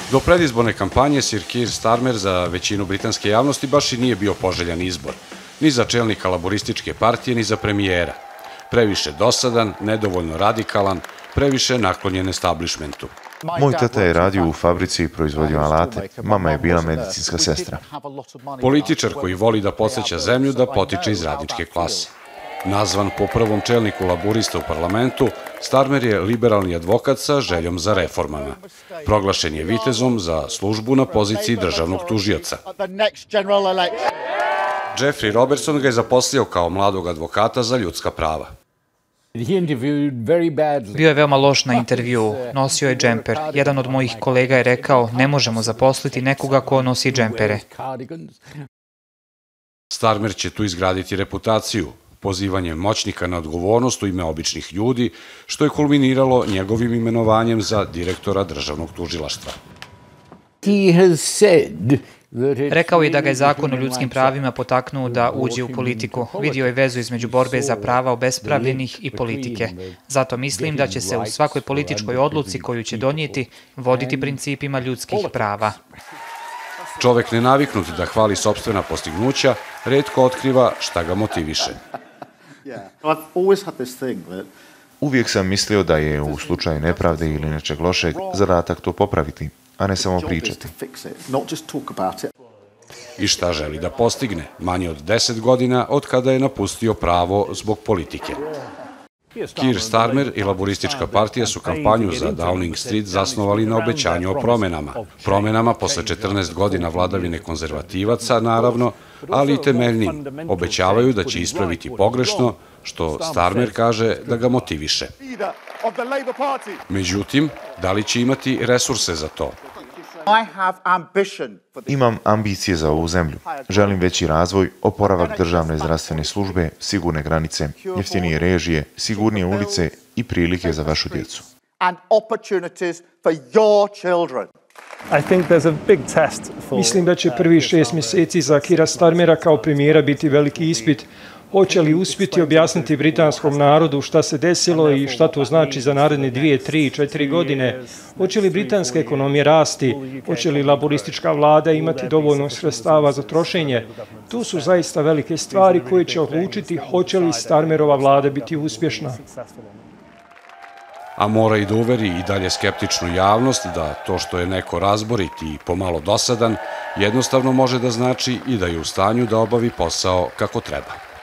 Do predizborne kampanje Sir Keir Starmer za većinu britanske javnosti baš i nije bio poželjan izbor, ni za čelnika laborističke partije, ni za premijera. Previše dosadan, nedovoljno radikalan, previše naklonjen establishmentu. Moj tata je radio u fabrici i proizvodio alate. Mama je bila medicinska sestra. Političar koji voli da podsjeća zemlju da potiče iz radničke klase. Nazvan po prvom čelniku laborista u parlamentu, Starmer je liberalni advokat sa željom za reformama. Proglašen je vitezom za službu na poziciji državnog tužioca. Jeffrey Robertson ga je zaposlio kao mladog advokata za ljudska prava. Bio je veoma loš na intervjuu, nosio je džemper. Jedan od mojih kolega je rekao, ne možemo zaposliti nekoga ko nosi džempere. Starmer će tu izgraditi reputaciju, pozivanjem moćnika na odgovornost u ime običnih ljudi, što je kulminiralo njegovim imenovanjem za direktora državnog tužilaštva. Rekao je da ga je zakon o ljudskim pravima potaknuo da uđe u politiku. Vidio je vezu između borbe za prava obespravljenih i politike. Zato mislim da će se u svakoj političkoj odluci koju će donijeti voditi principima ljudskih prava. Čovek nenaviknut da hvali sopstvena postignuća, retko otkriva šta ga motiviše. Uvijek sam mislio da je u slučaju nepravde ili nečeg lošeg zadatak to popraviti, a ne samo pričati. I šta želi da postigne, manje od 10 godina od kada je napustio pravo zbog politike. Keir Starmer i laboristička partija su kampanju za Downing Street zasnovali na obećanju o promenama. Promenama posle 14 godina vladavine konzervativaca, naravno, ali i temeljnim. Obećavaju da će ispraviti pogrešno, što Starmer kaže da ga motiviše. Međutim, da li će imati resurse za to? Imam ambicije za ovu zemlju. Želim veći razvoj, oporavak državne zdravstvene službe, sigurne granice, jeftinije režije, sigurnije ulice i prilike za vašu djecu. Mislim da će prvi 6 mjeseci za Keira Starmera kao premijera biti veliki ispit. Hoće li uspjeti objasniti britanskom narodu šta se desilo i šta to znači za naredne 2, 3, 4 godine? Hoće li britanska ekonomija rasti? Hoće li laboristička vlada imati dovoljno sredstava za trošenje? Tu su zaista velike stvari koje će odlučiti hoće li Starmerova vlada biti uspješna. A mora i da uveri i dalje skeptičnu javnost da to što je neko razborit i pomalo dosadan, jednostavno može da znači i da je u stanju da obavi posao kako treba.